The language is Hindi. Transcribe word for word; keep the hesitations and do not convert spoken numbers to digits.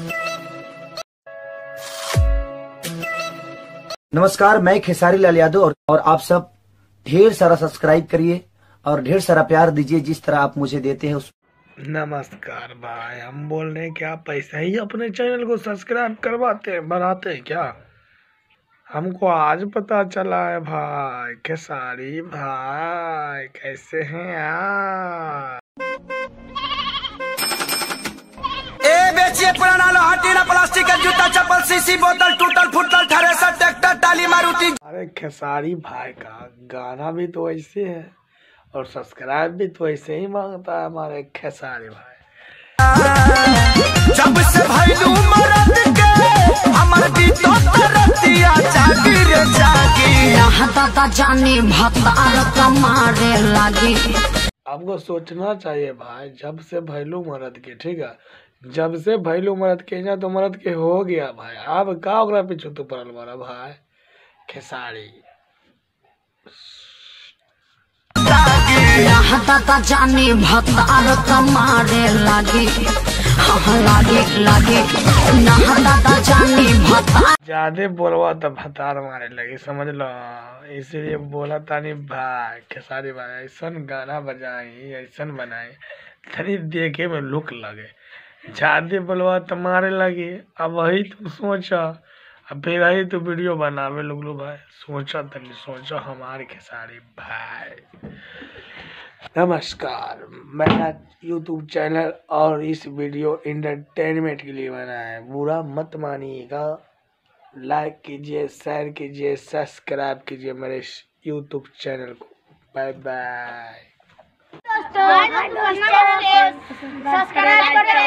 नमस्कार, मैं खेसारी लाल यादव और, और आप सब ढेर सारा सब्सक्राइब करिए और ढेर सारा प्यार दीजिए जिस तरह आप मुझे देते हैं उस। नमस्कार भाई, हम बोल रहे हैं कि आप पैसा ही अपने चैनल को सब्सक्राइब करवाते हैं बनाते हैं क्या? हमको आज पता चला है भाई। खेसारी भाई कैसे हैं यार? ए बेचिए पुराना लोहा टीना प्लास्टिक का जूता चप्पल सीसी बोतल टूटल फुटल थ्रेसर ट्रैक्टर टाली मारुति। अरे खेसारी भाई का गाना भी तो ऐसे है और सब्सक्राइब भी तो ऐसे ही मांगता है हमारे खेसारी भाई। जब से भइलू मरद के हमर भी तो तरतिया जागी रे जागी दादा जाने भतार कमारे लागी। आपको सोचना चाहिए भाई, जब से भैलू मरद के, ठीक है, जब से भैलू मरद के ना तो मरद के हो गया भाई। अब का ओकरा पीछे तो पड़ल मारा भाई खेसारी। दादा जाने भतार कमारे लागी लागे लागे ना दादा जाने भतार। ज्यादा बोलवा तो भतार मारे लगी, समझ लो, इसीलिए बोला तानी भाई खेसारी भाई ऐसा गाना बजाई ऐसा बनाई तनी देखे में लुक लगे। ज्यादा बोलवा तो मारे लगी। अब वही तुम सोचा, अब फिर वही तो वीडियो बनावे लोग लो भाई। सोचा तनी सोचा हमारे खेसारी भाई। नमस्कार, मेरा यूट्यूब चैनल और इस वीडियो इंटरटेनमेंट के लिए बना है, बुरा मत मानिएगा। लाइक कीजिए, शेयर कीजिए, सब्सक्राइब कीजिए मेरे यूट्यूब चैनल को। Bye bye. सब्सक्राइब करें।